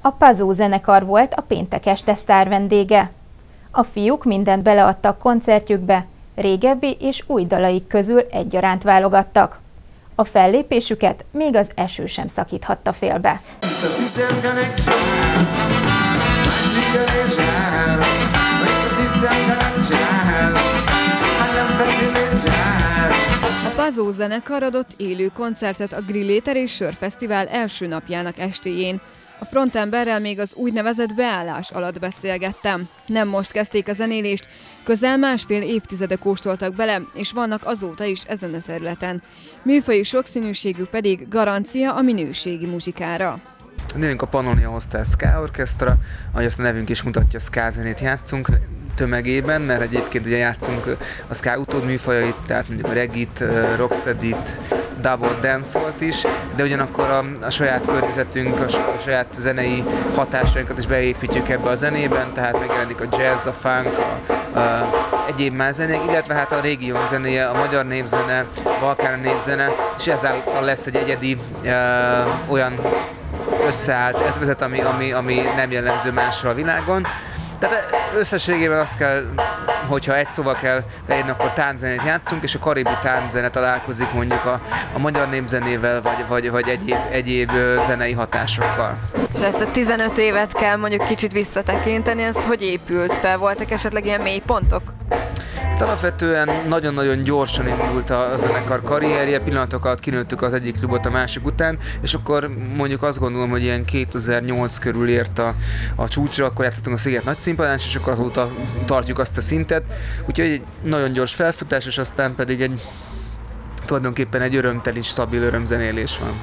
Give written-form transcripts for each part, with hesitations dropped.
A Pazó zenekar volt a péntek este sztár vendége. A fiúk mindent beleadtak koncertjükbe, régebbi és új dalaik közül egyaránt válogattak. A fellépésüket még az eső sem szakíthatta félbe. A Pazó zenekar adott élő koncertet a Grilléter és Sörfesztivál első napjának estéjén. A frontemberrel még az úgynevezett beállás alatt beszélgettem. Nem most kezdték a zenélést, közel másfél évtizede kóstoltak bele, és vannak azóta is ezen a területen. Műfaji sokszínűségük pedig garancia a minőségi muzsikára. A nevünk a Pannonia Hostel Ska Orchestra, ahogy azt a nevünk is mutatja, ska zenét játszunk tömegében, mert egyébként ugye játszunk a ska utódműfajait, tehát mondjuk a reggae-t, rocksteady-t, dubot, dancehall-t is, de ugyanakkor a saját környezetünk, a saját zenei hatásainkat is beépítjük ebbe a zenében, tehát megjelenik a jazz, a funk, egyéb más zenék, illetve hát a régiónk zenéje, a magyar népzene, a balkáni népzene, és ezáltal lesz egy egyedi olyan összeállt ötvözet, ami nem jellemző másra a világon. Tehát összességében azt kell, hogyha egy szóval kell leírni, akkor tánczenét játszunk, és a karibi tánczene találkozik mondjuk a magyar népzenével, vagy egyéb zenei hatásokkal. És ezt a 15 évet kell mondjuk kicsit visszatekinteni, ez hogy épült fel? Voltak esetleg ilyen mélypontok? Alapvetően nagyon-nagyon gyorsan indult a zenekar karrierje, pillanatok alatt kinőttük az egyik klubot a másik után, és akkor mondjuk azt gondolom, hogy ilyen 2008 körül ért a csúcsra, akkor játszottunk a Sziget Nagyszínpadán, és akkor azóta tartjuk azt a szintet. Úgyhogy egy nagyon gyors felfutás, és aztán pedig tulajdonképpen egy örömteli, stabil örömzenélés van.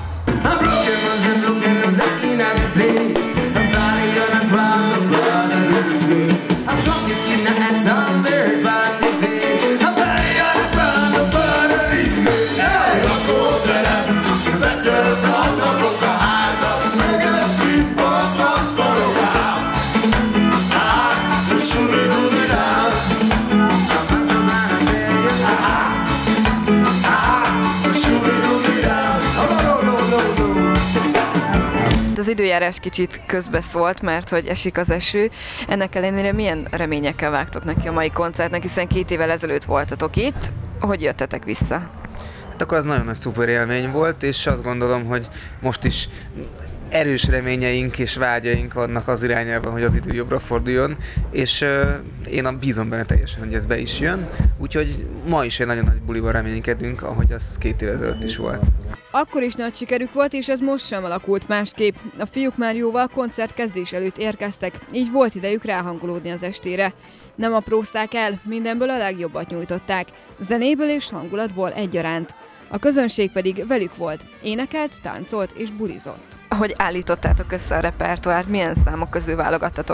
Az időjárás kicsit közbeszólt, mert hogy esik az eső. Ennek ellenére milyen reményekkel vágtok neki a mai koncertnek, hiszen 2 évvel ezelőtt voltatok itt. Hogy jöttetek vissza? Hát akkor az nagyon nagy szuper élmény volt, és azt gondolom, hogy most is erős reményeink és vágyaink vannak az irányában, hogy az idő jobbra forduljon, és én bízom benne teljesen, hogy ez be is jön, úgyhogy ma is egy nagyon nagy buliban reménykedünk, ahogy az 2 évvel ezelőtt is volt. Akkor is nagy sikerük volt, és ez most sem alakult másképp. A fiúk már jóval koncert kezdés előtt érkeztek, így volt idejük ráhangolódni az estére. Nem aprózták el, mindenből a legjobbat nyújtották, zenéből és hangulatból egyaránt. A közönség pedig velük volt, énekelt, táncolt és bulizott. Ahogy állítottátok össze a repertoárt, milyen számok közül válogattatok?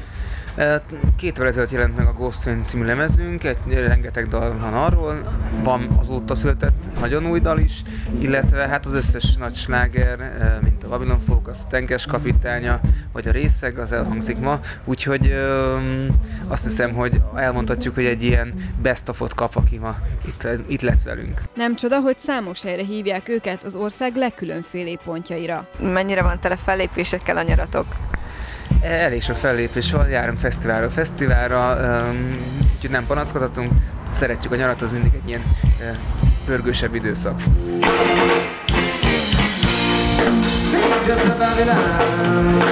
2 évvel ezelőtt jelent meg a Ghost Train című lemezünk, rengeteg dal van arról, van azóta született nagyon új dal is, illetve hát az összes nagy sláger, mint a Babylon Folk, a Tenkes kapitánya, vagy a Részeg, az elhangzik ma, úgyhogy azt hiszem, hogy elmondhatjuk, hogy egy ilyen best of-ot kap, aki ma itt lesz velünk. Nem csoda, hogy számos helyre hívják őket az ország legkülönfélébb pontjaira. Mennyire van tele fellépésekkel a nyaratok? Elég sok fellépés van, járunk fesztiválról fesztiválra, úgyhogy nem panaszkodhatunk, szeretjük a nyarat, az mindig egy ilyen pörgősebb időszak. Just about